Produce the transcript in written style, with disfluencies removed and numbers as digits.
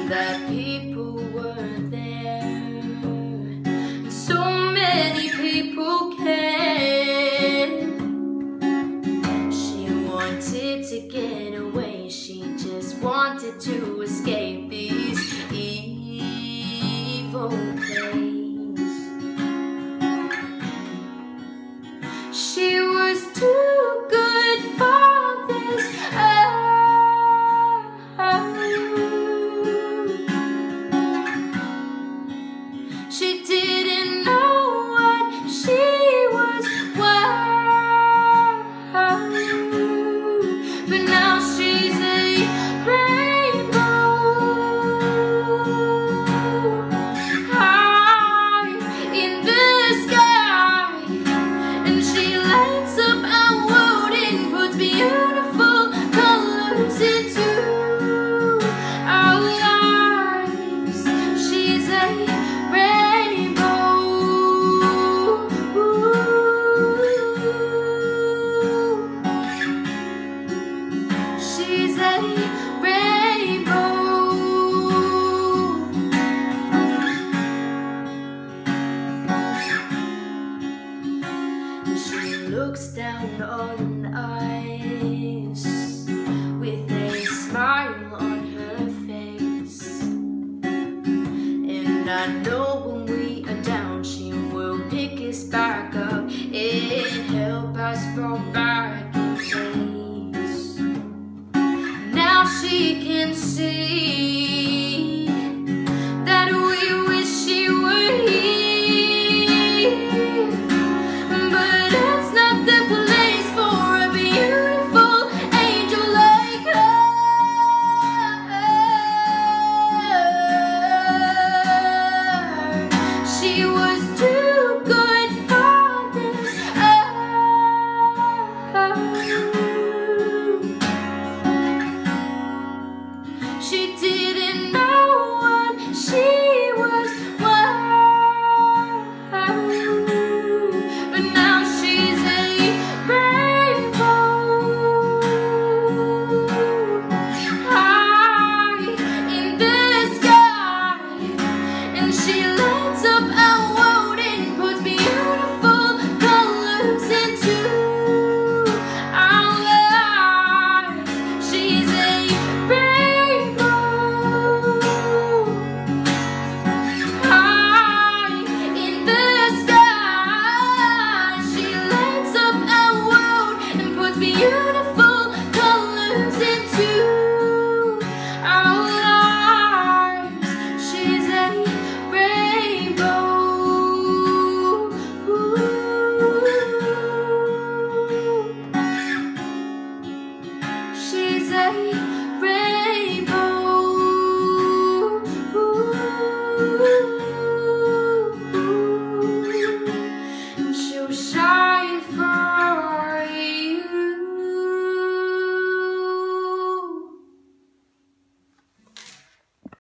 that people were there. So many people cared. She wanted to get away. She just wanted to escape these evil days. She was too good for this. She didn't know what she was worth, but now she's a rainbow, high in the sky, and she lights up our world and puts beautiful colors into our lives. She's a she's a rainbow. She looks down on us with a smile on her face, and I know when we are down, she will pick us back up and help us fall back in place. Now she can see